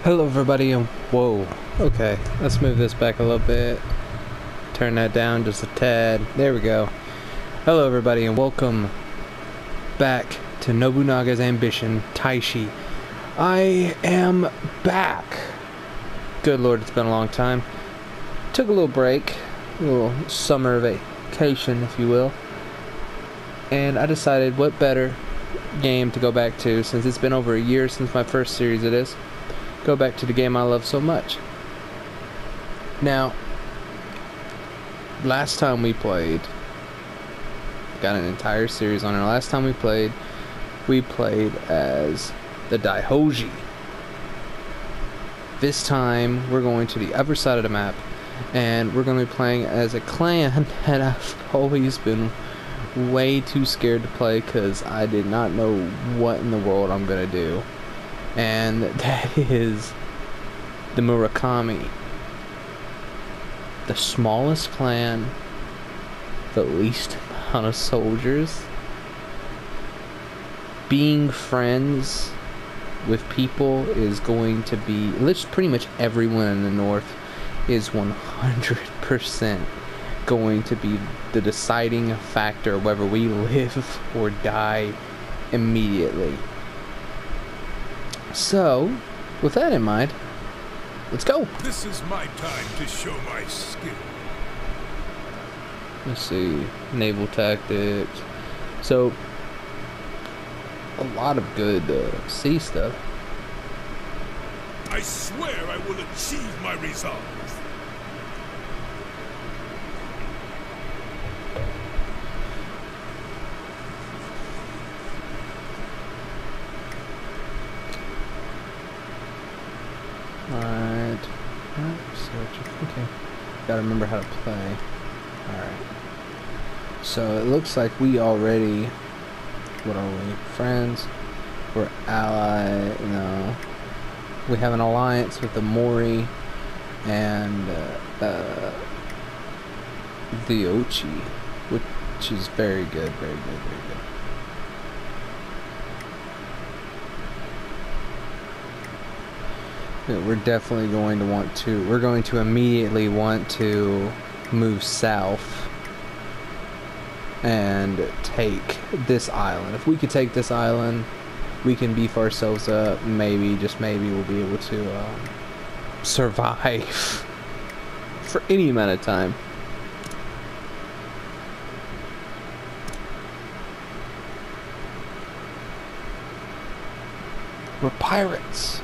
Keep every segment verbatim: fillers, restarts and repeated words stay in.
Hello everybody and whoa, okay, let's move this back a little bit, turn that down just a tad, there we go. Hello everybody and welcome back to Nobunaga's Ambition, Taishi. I am back. Good lord, it's been a long time. Took a little break, a little summer vacation if you will, and I decided what better game to go back to since it's been over a year since my first series it is. Go back to the game I love so much. Now, last time we played, got an entire series on it. Last time we played, we played as the Daihoji. This time, we're going to the other side of the map, and we're going to be playing as a clan that I've always been way too scared to play because I did not know what in the world I'm going to do. And that is the Murakami. The smallest clan, the least amount of soldiers. Being friends with people is going to be, pretty much everyone in the north is one hundred percent going to be the deciding factor whether we live or die immediately. So, with that in mind, let's go. This is my time to show my skill. Let's see, naval tactics. So, a lot of good uh, sea stuff. I swear I will achieve my resolve. Alright. Okay. Gotta remember how to play. Alright. So it looks like we already, what are we? Friends? We're ally, no. We have an alliance with the Mori and uh, uh, the Ochi, which is very good, very good, very good. We're definitely going to want to, we're going to immediately want to move south and take this island. If we could take this island, we can beef ourselves up. Maybe, just maybe, we'll be able to um, survive for any amount of time. We're pirates.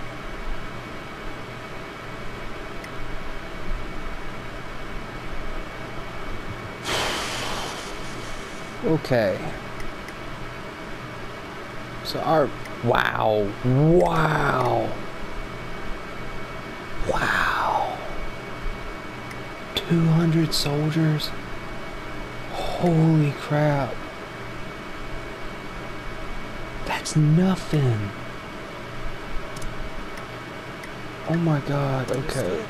Okay. So our wow, wow, wow. two hundred soldiers. Holy crap. That's nothing. Oh my god. Okay.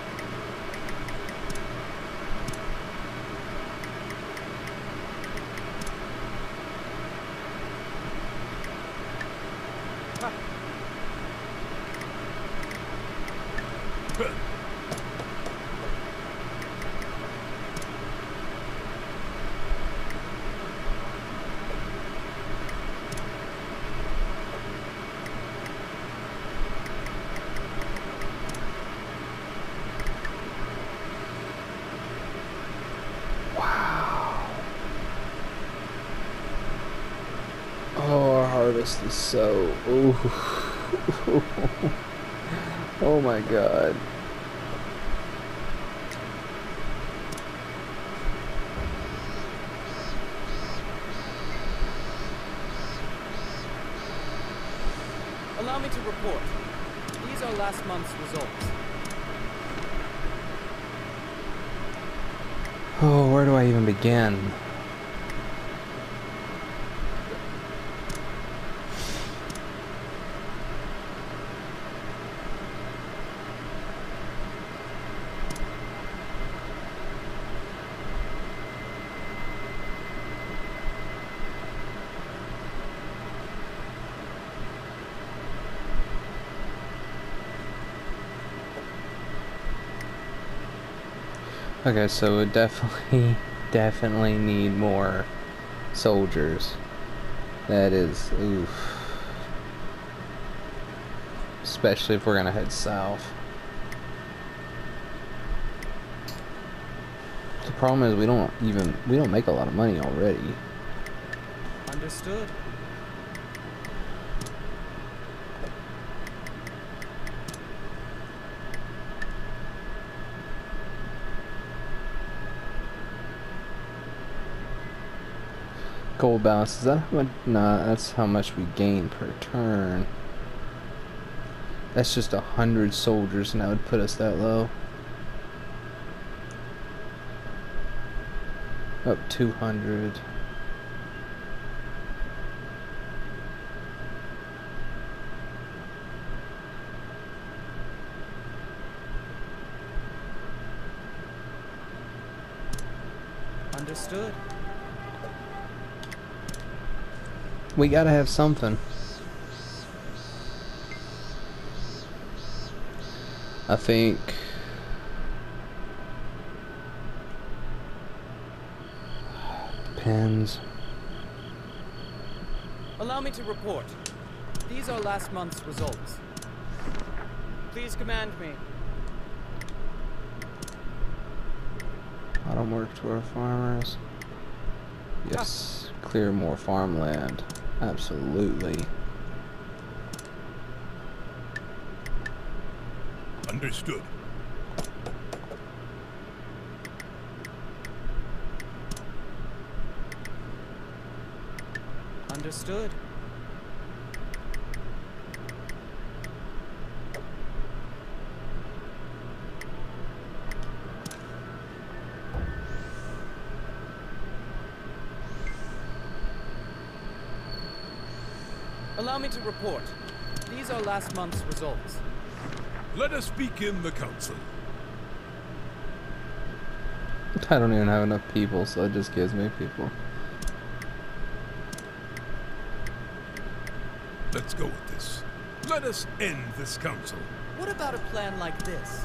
This is so ooh. Oh my god. Allow me to report. These are last month's results. Oh, where do I even begin? Okay, so we definitely, definitely need more soldiers. That is, oof. Especially if we're gonna head south. The problem is we don't even, we don't make a lot of money already. Understood. Gold balance, is that how much? Nah, that's how much we gain per turn. That's just a hundred soldiers, and that would put us that low. Up two hundred. Understood. We gotta have something. I think depends. Allow me to report. These are last month's results. Please command me. Autumn work to our farmers. Yes, clear more farmland. Absolutely. Understood. Understood. Allow me to report. These are last month's results. Let us begin the council. I don't even have enough people, so it just gives me people. Let's go with this. Let us end this council. What about a plan like this?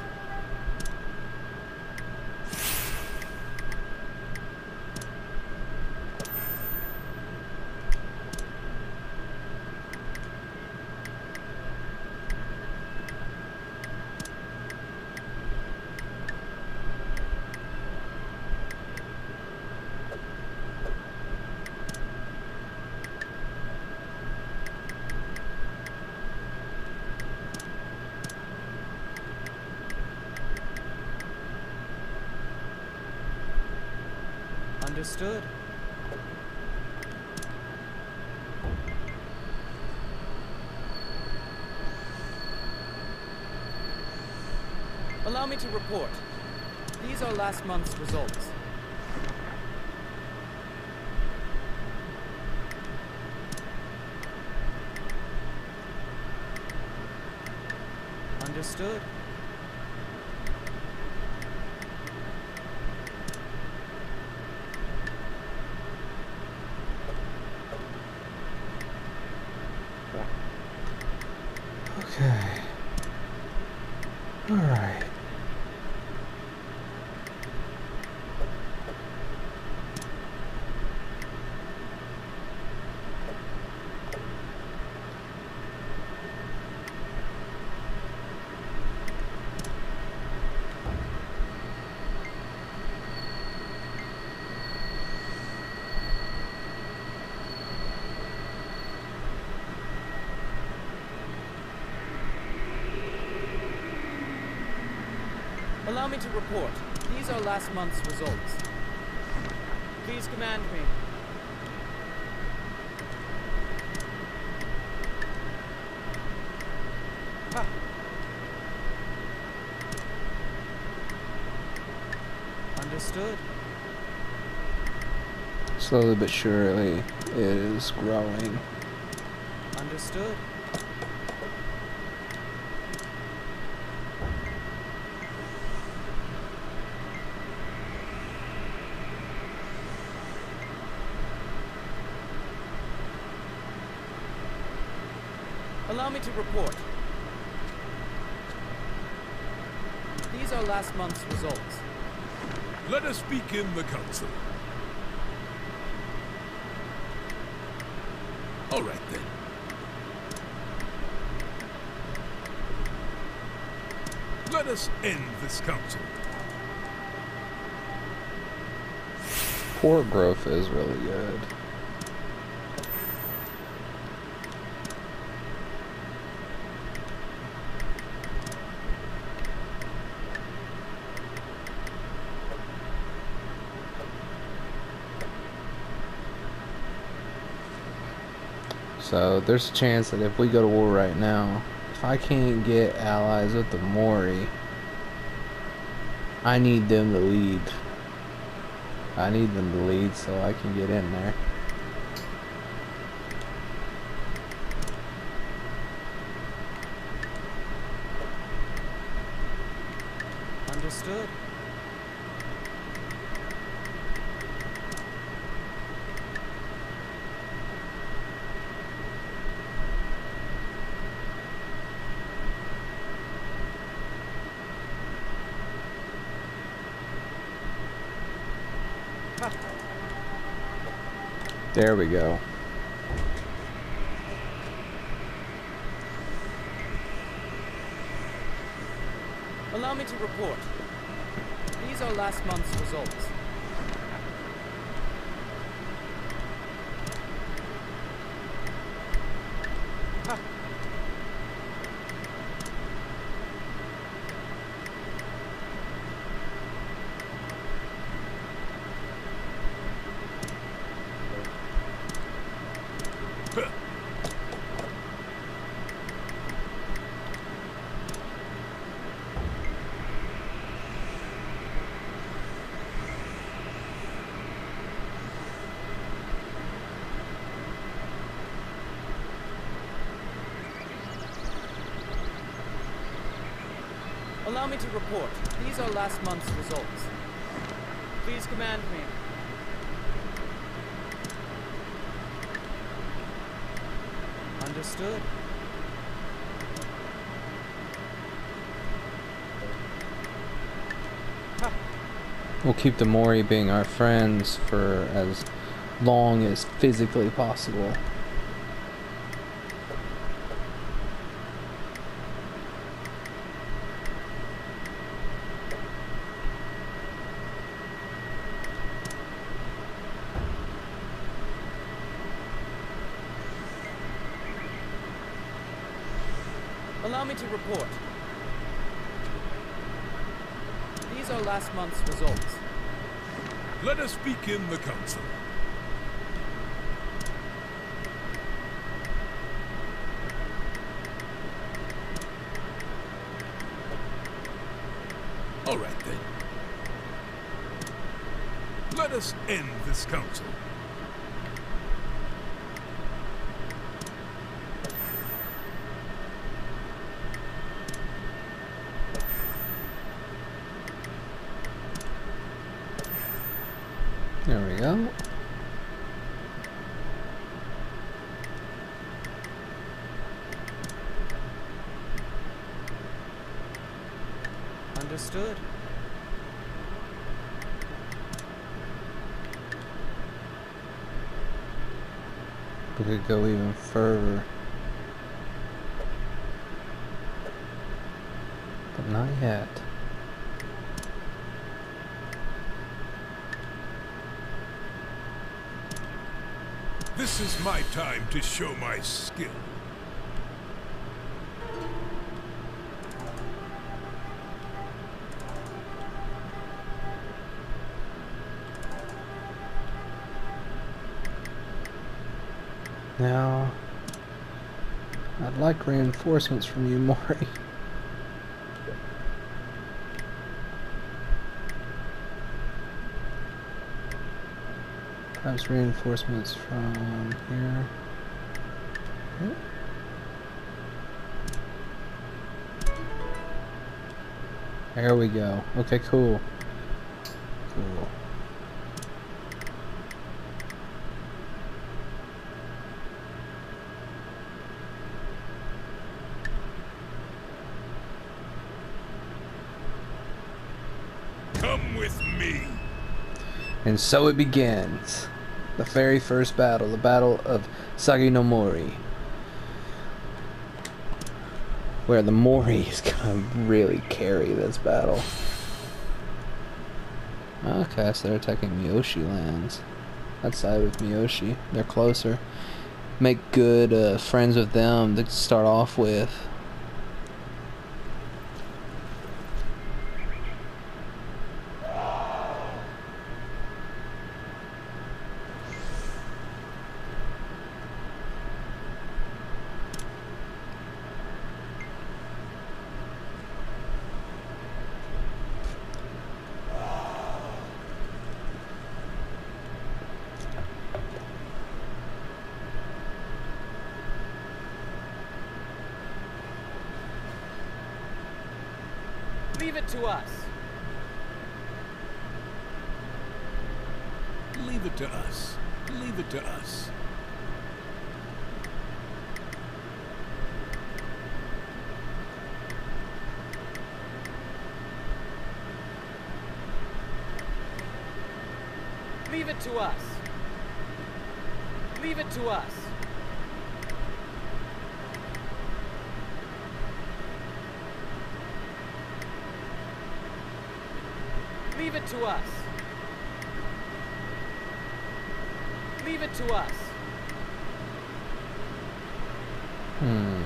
Understood. Allow me to report. These are last month's results. Understood. Okay. Alright. Allow me to report. These are last month's results. Please command me. Ha. Understood. Slowly but surely, it is growing. Understood. Allow me to report. These are last month's results. Let us begin the council. All right then. Let us end this council. Port growth is really good. So there's a chance that if we go to war right now, if I can't get allies with the Mori, I need them to lead. I need them to lead so I can get in there. Understood. There we go. Allow me to report. These are last month's results. Ha. Allow me to report. These are last month's results. Please command me. Understood. Ha. We'll keep the Mori being our friends for as long as physically possible. Allow me to report. These are last month's results. Let us begin the council. All right then. Let us end this council. There we go. Understood. We could go even further. But not yet. This is my time to show my skill. Now, I'd like reinforcements from you, Mori. Perhaps reinforcements from here. Okay. There we go. Okay, cool. Cool. Come with me. And so it begins. The very first battle, the Battle of Sagi no Mori. Where the Mori is gonna really carry this battle. Okay, so they're attacking Miyoshi lands. Let's side with Miyoshi. They're closer. Make good uh, friends with them to start off with. Leave it to us. Leave it to us. Leave it to us. Leave it to us. Leave it to us. Leave it to us. Leave it to us. Hmm.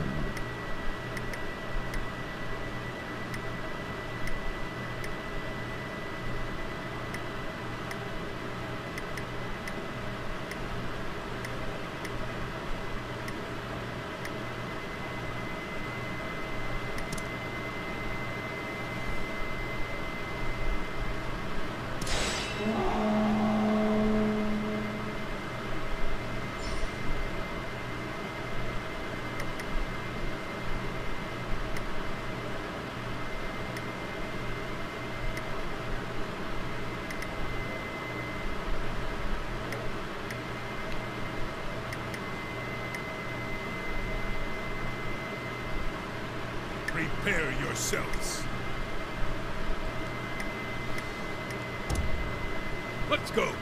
Prepare yourselves. Let's go.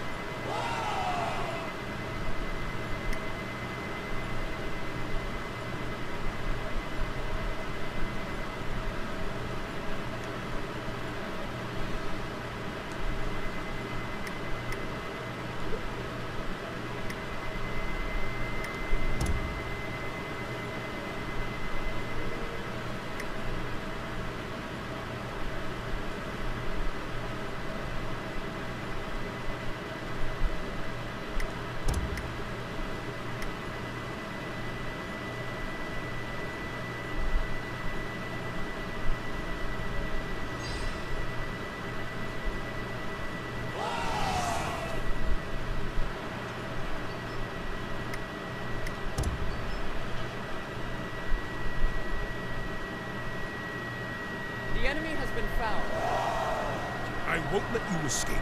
The enemy has been found. I won't let you escape.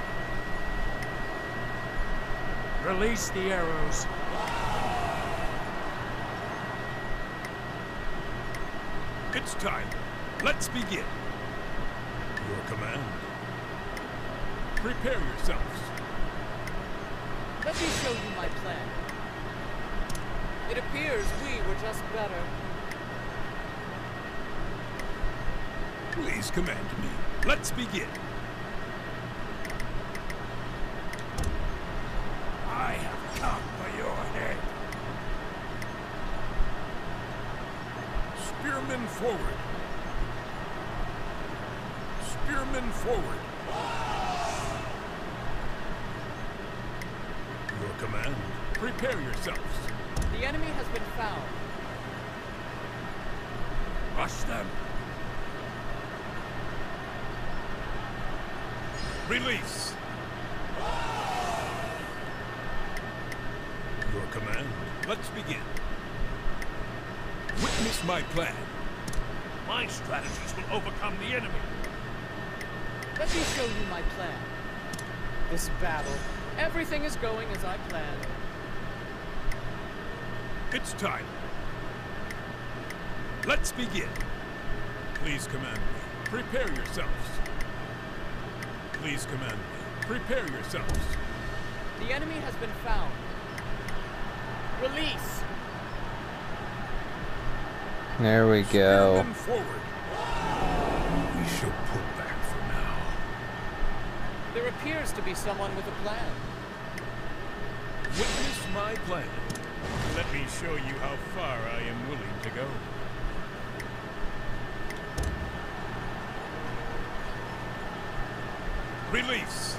Release the arrows. It's time. Let's begin. Your command. Prepare yourselves. Let me show you my plan. It appears we were just better. Please command me. Let's begin. I have come for your head. Spearmen forward. Spearmen forward. Your command. Prepare yourselves. The enemy has been found. Rush them. Release. Your command. Let's begin. Witness my plan. My strategies will overcome the enemy. Let me show you my plan. This battle, everything is going as I planned. It's time. Let's begin. Please command me. Prepare yourselves. Please command me. Prepare yourselves. The enemy has been found. Release! There we go. Spearmen forward. We shall pull back for now. There appears to be someone with a plan. Witness my plan. Let me show you how far I am willing to go. Release.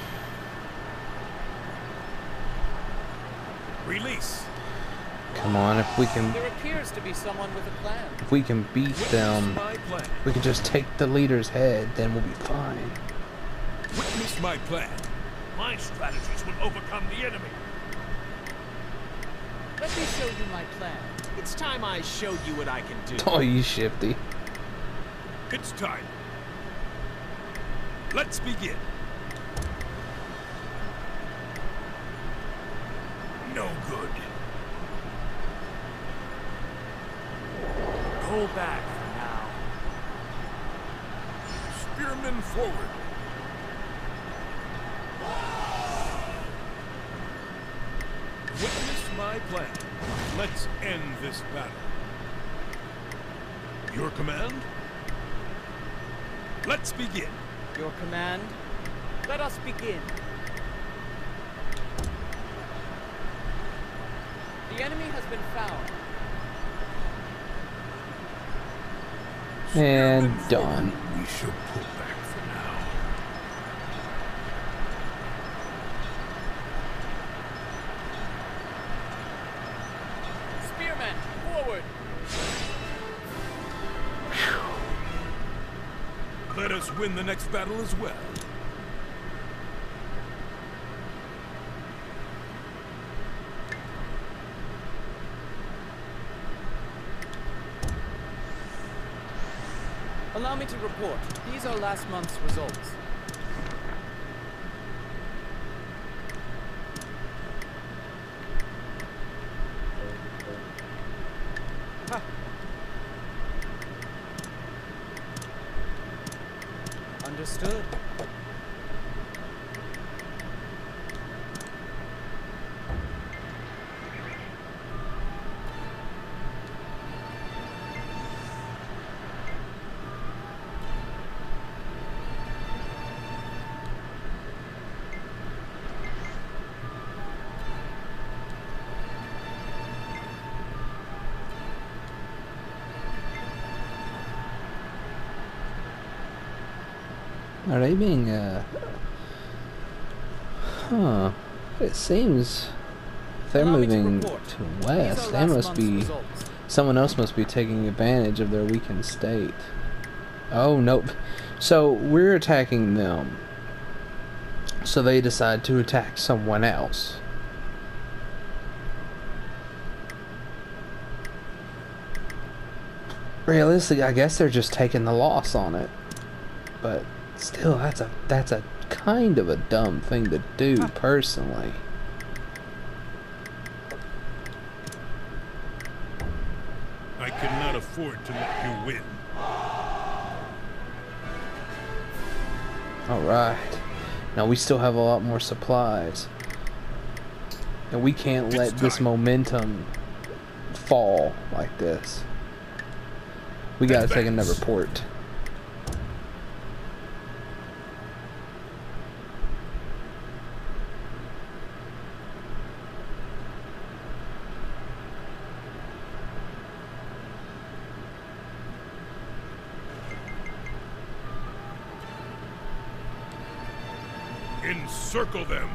Release. Come on, if we can There appears to be someone with a plan. if we can beat Witness them, my plan. we can just take the leader's head, then we'll be fine. Witness my plan. My strategies will overcome the enemy. Let me show you my plan. It's time I showed you what I can do. Oh, you shifty. It's time. Let's begin. No good. Go back for now. Spearmen forward. Witness my plan. Let's end this battle. Your command? Let's begin. Your command. Let us begin. The enemy has been found. And Spearmen done. forward. We shall pull back for now. Spearmen, forward! Let us win the next battle as well. Allow me to report. These are last month's results. Ha. Understood. Are they being, uh... Huh. It seems... If they're Allow me to moving report. to These west, are they last must month's be... results. Someone else must be taking advantage of their weakened state. Oh, nope. So, we're attacking them. So they decide to attack someone else. Realistically, I guess they're just taking the loss on it. But still, that's a that's a kind of a dumb thing to do, personally. I cannot afford to let you win. Alright. Now we still have a lot more supplies. And we can't let It's this time. momentum fall like this. We gotta take another Advance. port. Encircle them.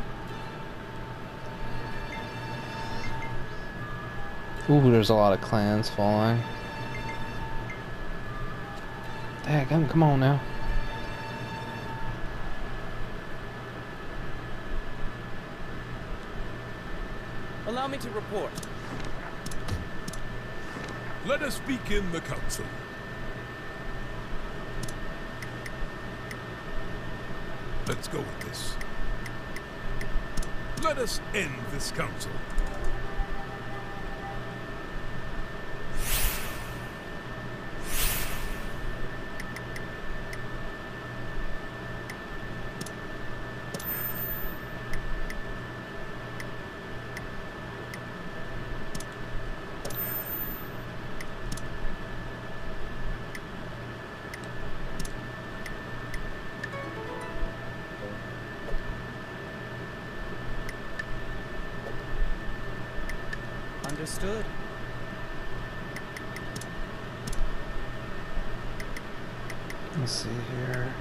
Ooh, there's a lot of clans falling. Daggum, come on now. Allow me to report. Let us begin the council. Let's go with this. Let us end this council. Understood. Let's see here.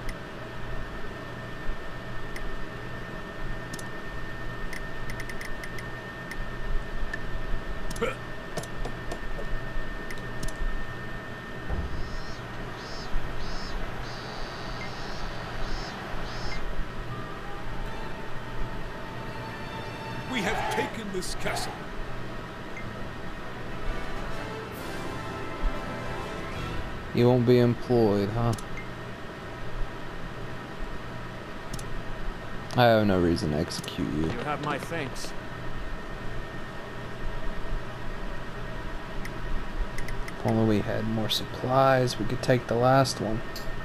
We have taken this castle. You won't be employed, huh? I have no reason to execute you. You have my thanks. If only we had more supplies, we could take the last one.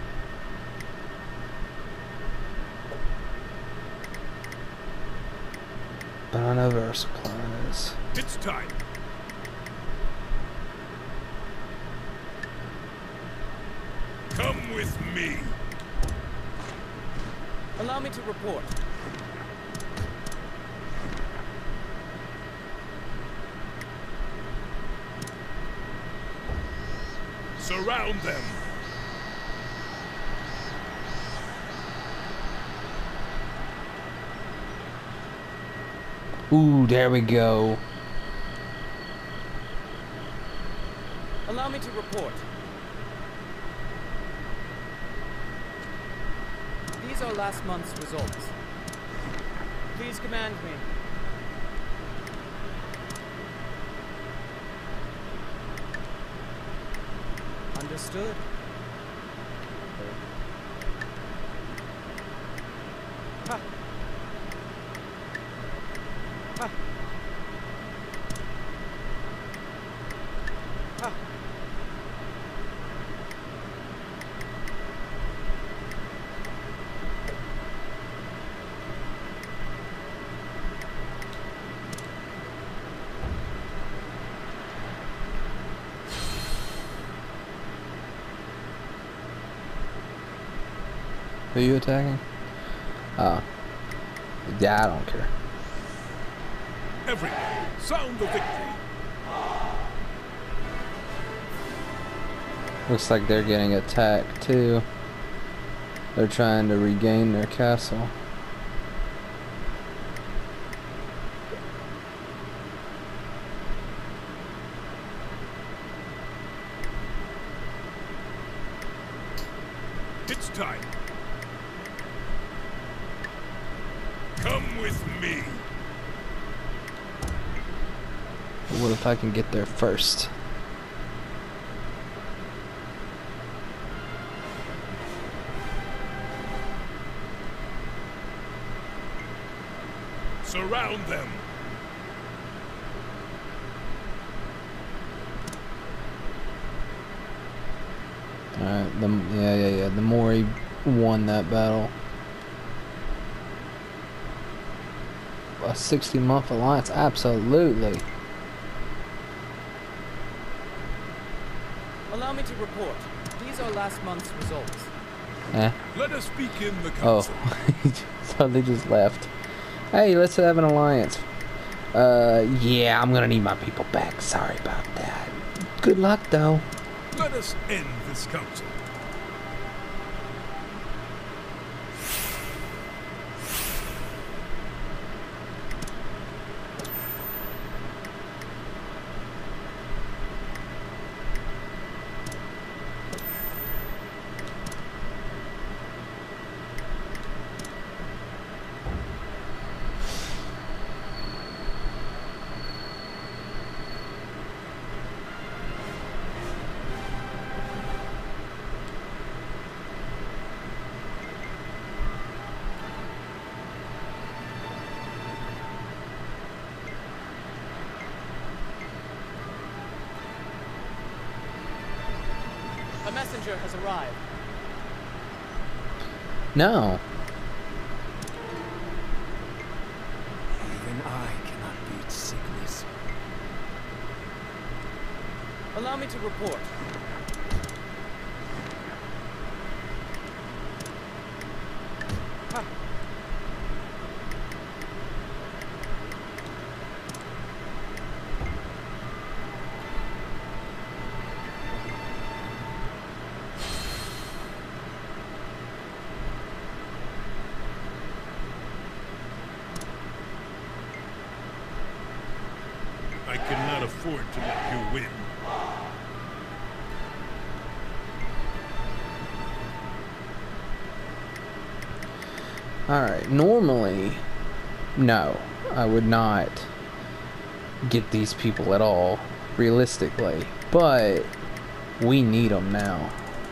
But none of our supplies. It's time. Come with me. Allow me to report. Surround them. Ooh, there we go. Allow me to report. These are last month's results. Please command me. Understood. Ha. Ha. Ha. Who are you attacking? Oh. Yeah, I don't care. Everyone, sound the victory. Looks like they're getting attacked too. They're trying to regain their castle. It's time. Come with me. But what if I can get there first? Surround them. Alright, the yeah yeah yeah. The more he won that battle. A sixty month alliance, absolutely. Allow me to report. These are last month's results. Eh. Let us begin the Oh, council. so they just left. Hey, let's have an alliance. Uh, yeah, I'm gonna need my people back. Sorry about that. Good luck, though. Let us end this council. A messenger has arrived. No. Even I cannot beat sickness. Allow me to report. Ha. afford to let you win. Alright, normally, no, I would not get these people at all, realistically, but we need them now.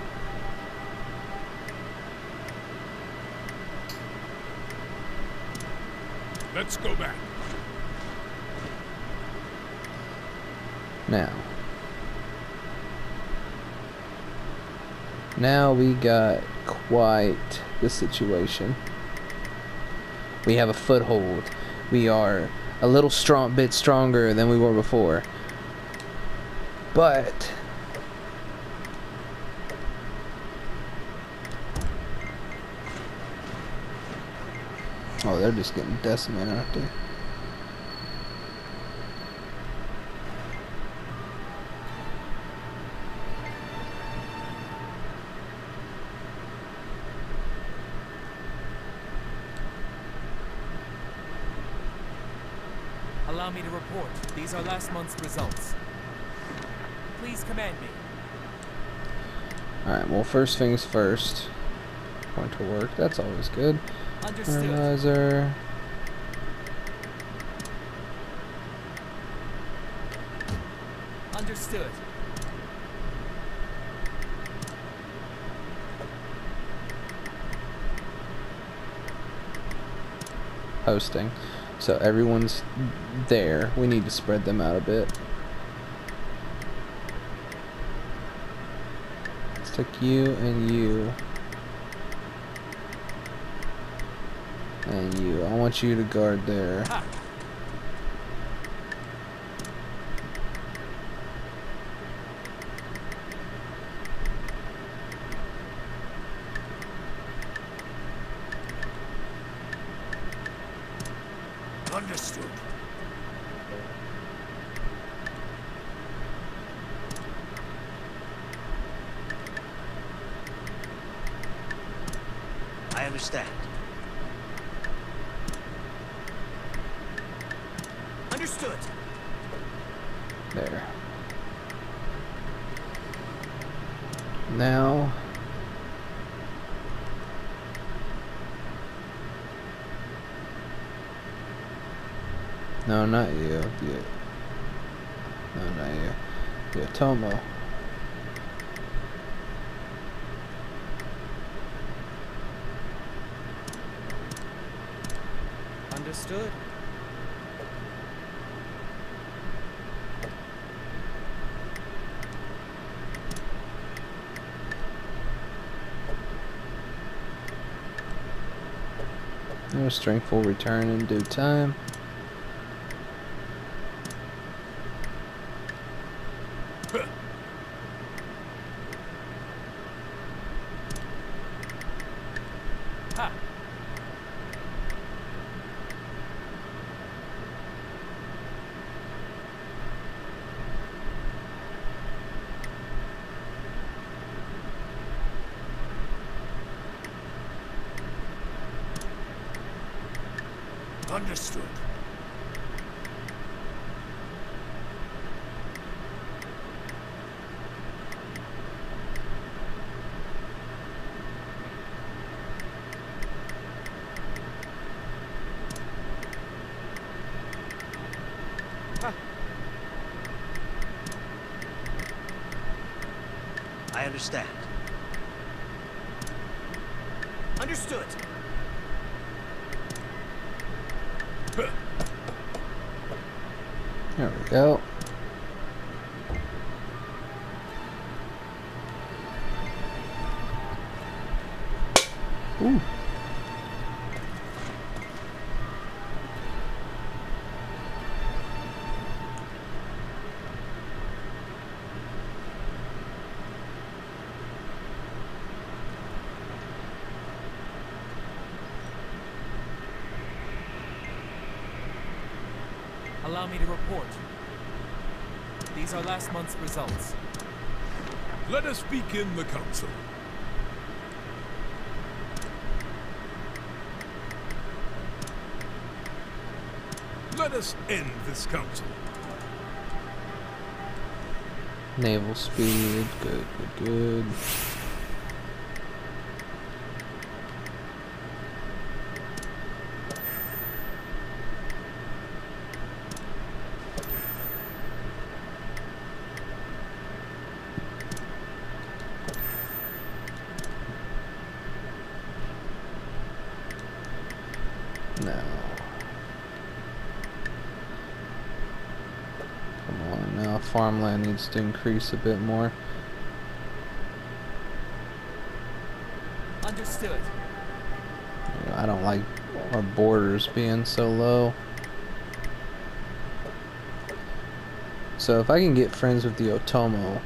Let's go back. Now. Now we got quite the situation. We have a foothold. We are a little strong, bit stronger than we were before. But oh, they're just getting decimated, aren't they? Allow me to report. These are last month's results. Please command me. Alright, well, first things first. Going to work. That's always good. Understood. Fertilizer. Understood. Hosting. So everyone's there. We need to spread them out a bit. Let's take you and you. And you. I want you to guard there. Ha. Understood. I understand. Understood. There. Now. No, not you. You. No, not you. You, Tomo. Understood. Your strength will return in due time. Ha. Understood. I understand. Understood. There we go. Ooh. Allow me to report. These are last month's results. Let us begin the council. Let us end this council. Naval speed, good, good, good. No. Come on, now farmland needs to increase a bit more. Understood. You know, I don't like our borders being so low. So if I can get friends with the Otomo,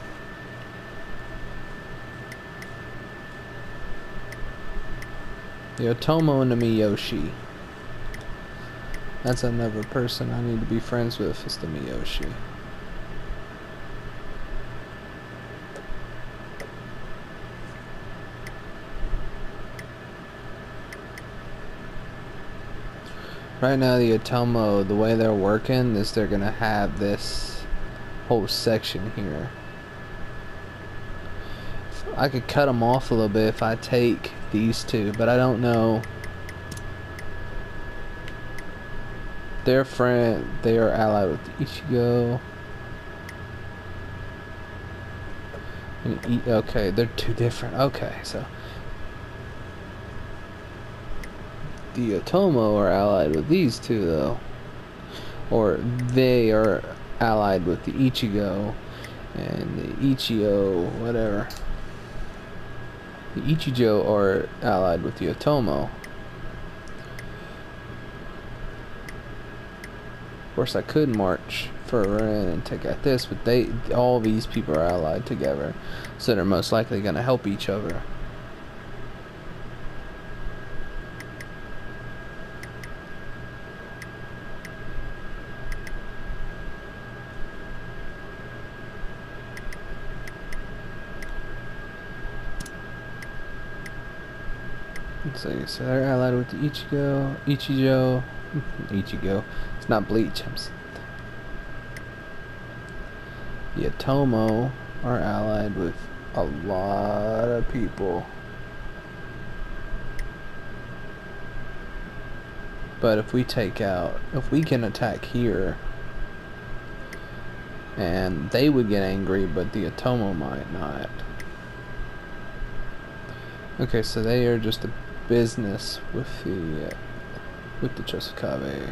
the Otomo and the Miyoshi. That's another person I need to be friends with, is the Miyoshi. Right now the Otomo, the way they're working is they're gonna have this whole section here. I could cut them off a little bit if I take these two, but I don't know. Their friend, they are allied with Ichigo. And I, okay, they're two different. Okay, so the Otomo are allied with these two, though, or they are allied with the Ichigo and the Ichio, whatever. The Ichijo are allied with the Otomo. Of course, I could march further in and take out this, but they, all these people are allied together, so they're most likely going to help each other. Let's see, so they're allied with the Ichigo, Ichijo, Ichigo. It's not Bleach. I'm s the Otomo are allied with a lot of people. But if we take out, if we can attack here, and they would get angry, but the Otomo might not. Okay, so they are just a business with the uh, with the Chosokabe.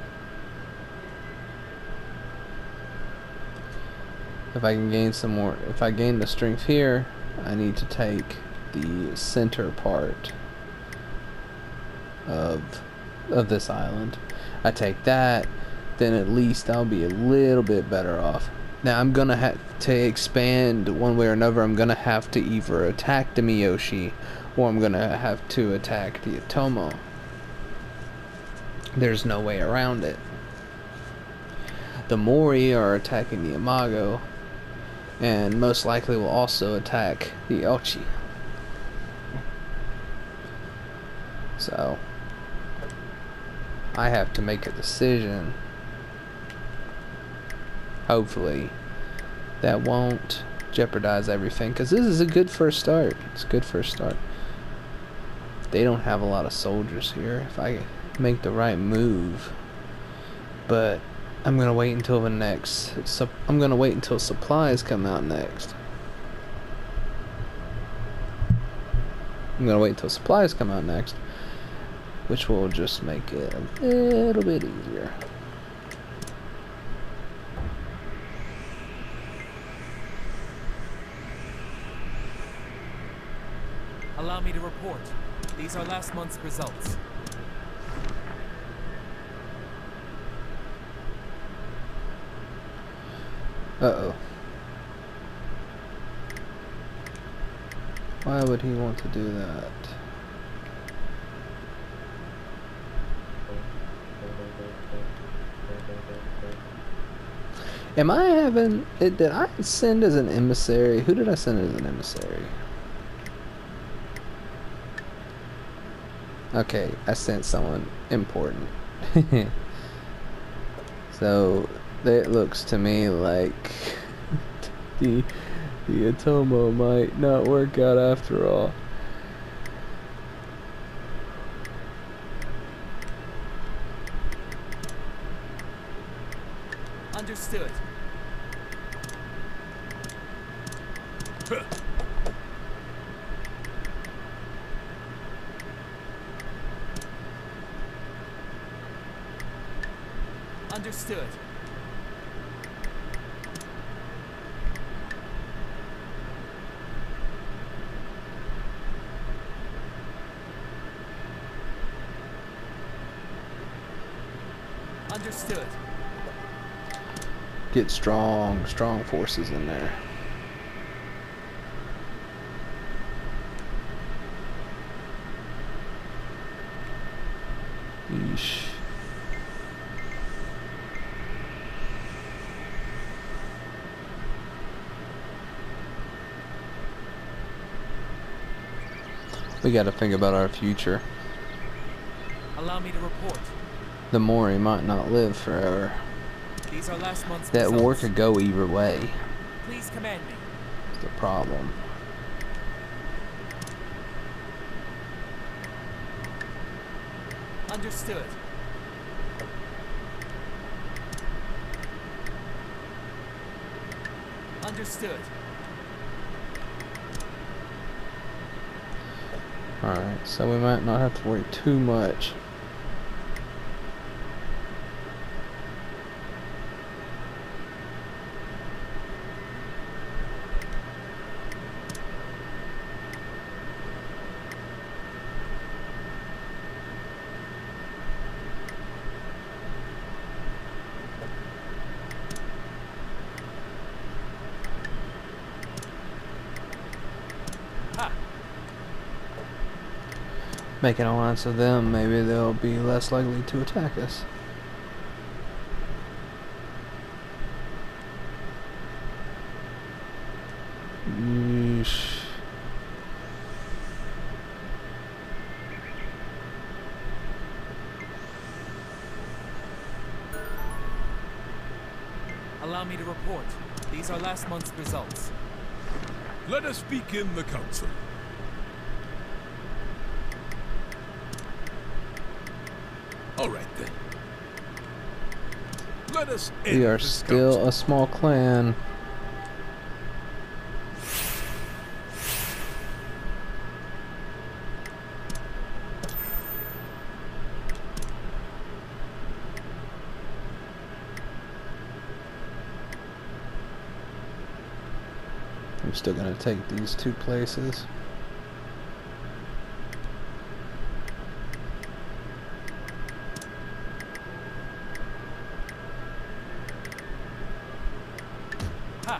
If I can gain some more, if I gain the strength here, I need to take the center part of of this island. I take that, then at least I'll be a little bit better off. Now I'm gonna have to expand one way or another. I'm gonna have to either attack the Miyoshi, or I'm gonna have to attack the Otomo. There's no way around it. The Mori are attacking the Imago, and most likely will also attack the Ochi. So I have to make a decision, hopefully, that won't jeopardize everything, because this is a good first start. It's a good first start. They don't have a lot of soldiers here if I make the right move, but I'm gonna wait until the next so I'm gonna wait until supplies come out next. I'm gonna wait until supplies come out next, which will just make it a little bit easier. Allow me to report. These are last month's results. Uh-oh. Why would he want to do that? Am I having... It, did I send as an emissary? Who did I send as an emissary? Okay, I sent someone important. So, it looks to me like the the Atomo might not work out after all. Understood. Huh. Understood. Understood. Get strong, strong forces in there. Yeesh. We gotta think about our future. Allow me to report. The Mori might not live forever. These are last month's That results. war could go either way. Please command me. That's the problem. Understood. Understood. Alright, so we might not have to worry too much. Make an alliance of them, maybe they'll be less likely to attack us. Yeesh. Allow me to report. These are last month's results. Let us begin the council. All right then. Let us end We are this still council. a small clan. I'm still gonna take these two places. Ha!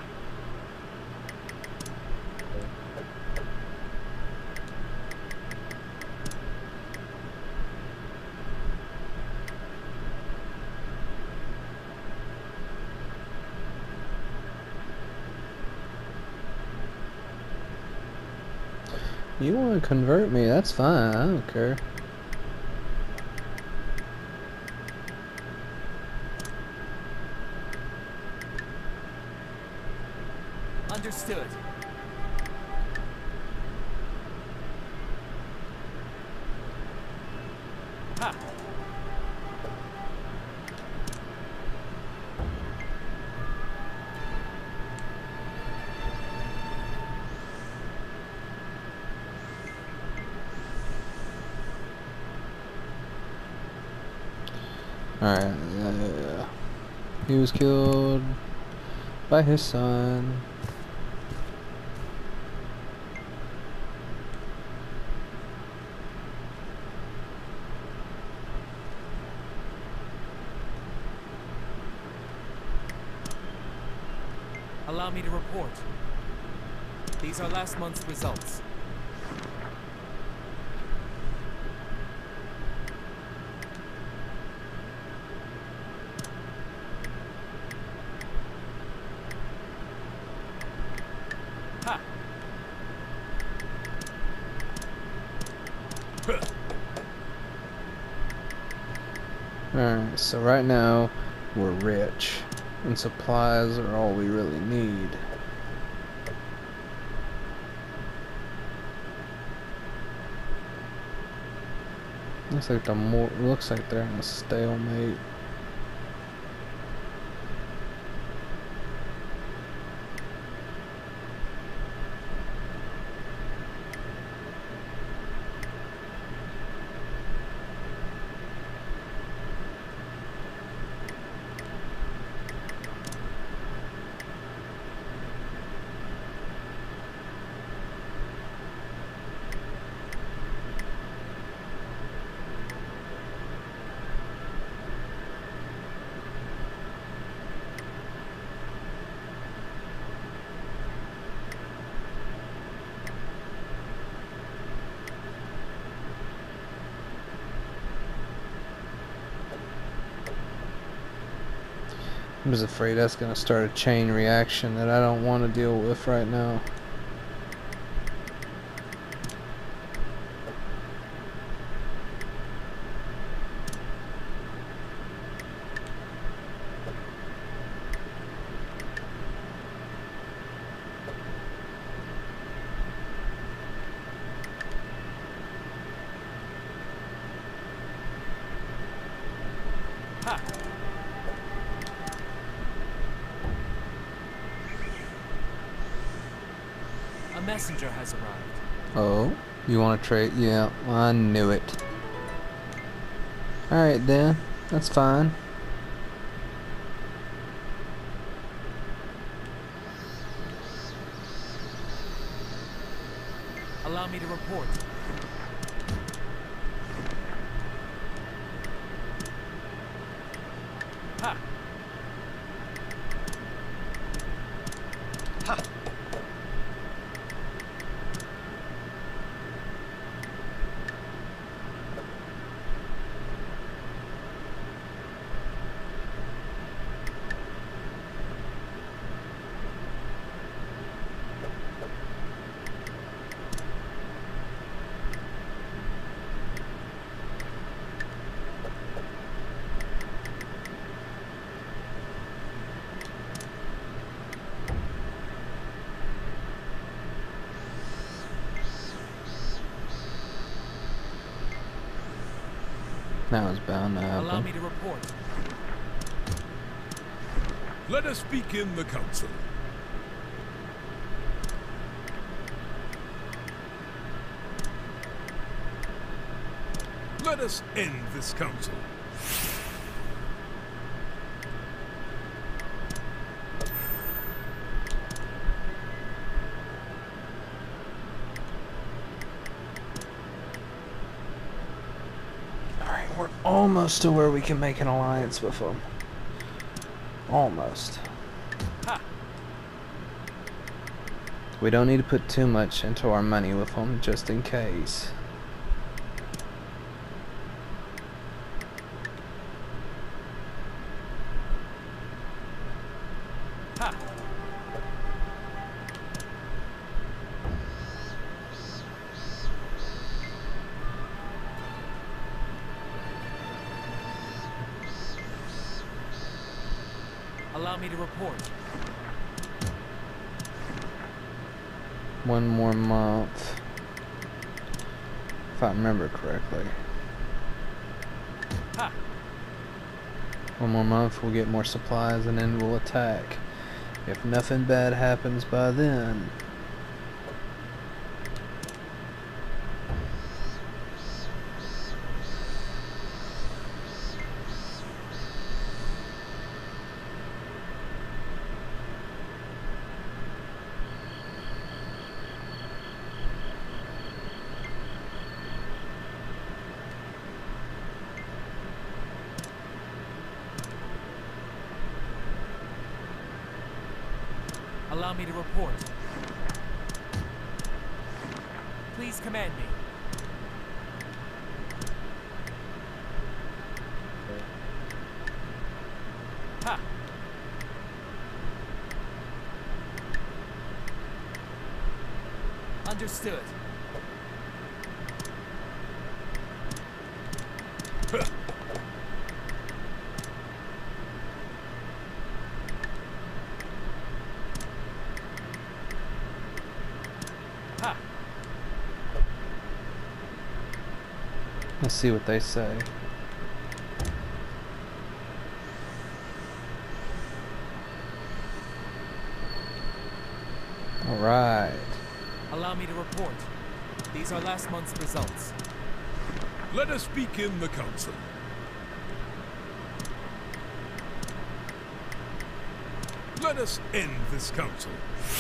You want to convert me? That's fine. I don't care. Understood. Ha! Alright, uh, he was killed by his son. Allow me to report. These are last month's results. Ha! Alright, so right now we're rich and supplies are all we really need. Looks like the more looks like they're in a stalemate. I'm just afraid that's gonna start a chain reaction that I don't want to deal with right now. A messenger has arrived. Oh, you want to trade? Yeah, I knew it. Alright then, that's fine. Allow me to report. Ha! Ha! That was bound to Allow happen. me to report. Let us begin the council. Let us end this council. Alright, we're almost to where we can make an alliance with them. Almost. Ha! We don't need to put too much into our money with them, just in case. Ha! Allow me to report. One more month. If I remember correctly. Ha! One more month, we'll get more supplies and then we'll attack. If nothing bad happens by then. Allow me to report. Please command me. Ha! Understood. Ha! Let's see what they say. Alright. Allow me to report. These are last month's results. Let us begin the council. Let us end this council.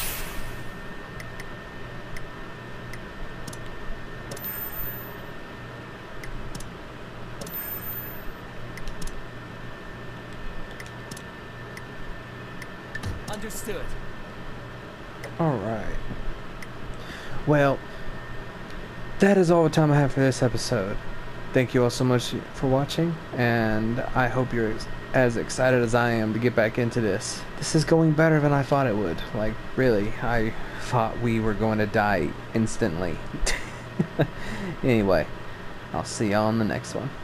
Understood. Alright. Well, that is all the time I have for this episode. Thank you all so much for watching, and I hope you're ex as excited as I am to get back into this. This is going better than I thought it would. Like, really, I thought we were going to die instantly. Anyway, I'll see y'all on the next one.